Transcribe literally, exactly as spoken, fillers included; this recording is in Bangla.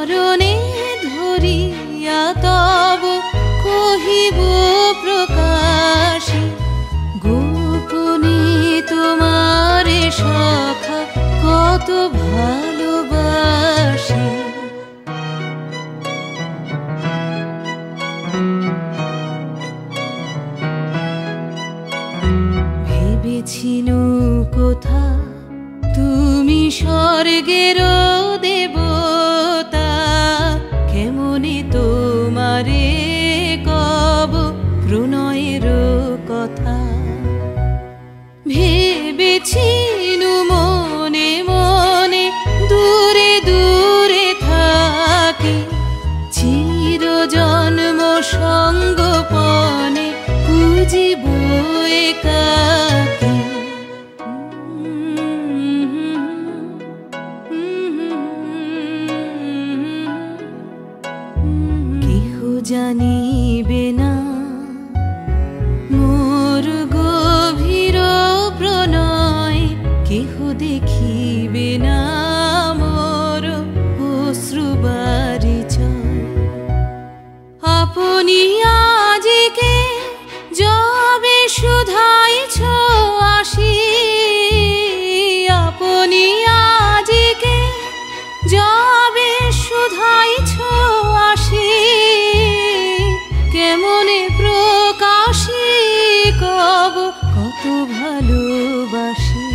চরণে ধরিয়া তব কহিব প্রকাশে গোপনে তোমারে সখা কত ভালোবাসি। ভেবেছিনু কোথা তুমি স্বর্গের দেবতা, কেমনে তোমারে কব প্রণয়ের কথা। ভেবেছিনু মনে মনে দূরে দূরে থাকি, চির জন্ম সঙ্গপনে পুজিব একাকী। কেহ জানিবে না মোর গভীর প্রণয়, কেহ দেখিবে না মোর অশ্রুবারিচয়। আপনি আজিকে যবে শুধাইছ আসি, আপনি আজিকে যবে শুধাইছ আসি, কেমনে প্রকাশে কব কত ভালোবাসি।